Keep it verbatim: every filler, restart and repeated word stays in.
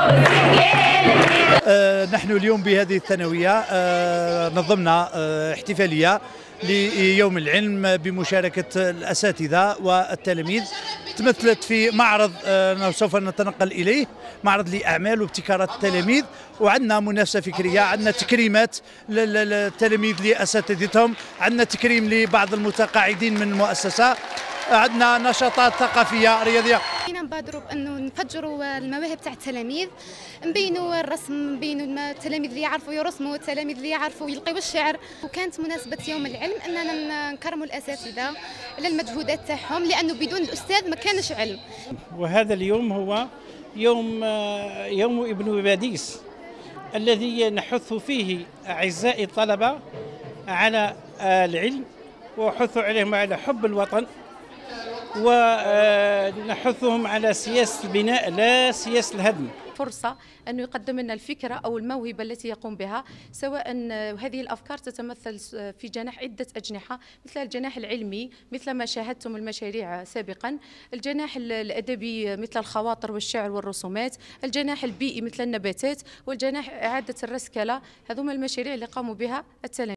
آه نحن اليوم بهذه الثانوية آه نظمنا آه احتفالية ليوم العلم بمشاركة الأساتذة والتلاميذ، تمثلت في معرض آه سوف نتنقل إليه، معرض لأعمال وابتكارات التلاميذ، وعندنا منافسة فكرية، عندنا تكريمات للتلاميذ لأساتذتهم، عندنا تكريم لبعض المتقاعدين من المؤسسة، عندنا نشاطات ثقافية رياضية. فينا نبادروا بانه نفجروا المواهب تاع التلاميذ، نبينوا الرسم، نبينوا التلاميذ اللي يعرفوا يرسموا، التلاميذ اللي يعرفوا يلقيوا الشعر. وكانت مناسبة يوم العلم اننا نكرموا الاساتذة على المجهودات تاعهم، لانه بدون الاستاذ ما كانش علم. وهذا اليوم هو يوم يوم ابن باديس الذي نحث فيه اعزائي الطلبة على العلم، وحث عليهم على حب الوطن، ونحثهم على سياسة البناء لا سياسة الهدم. فرصة أنه يقدم لنا الفكرة أو الموهبة التي يقوم بها، سواء هذه الأفكار تتمثل في جناح عدة أجنحة، مثل الجناح العلمي مثل ما شاهدتم المشاريع سابقا، الجناح الأدبي مثل الخواطر والشعر والرسومات، الجناح البيئي مثل النباتات، والجناح إعادة الرسكلة. هذوما المشاريع اللي قاموا بها التلاميذ.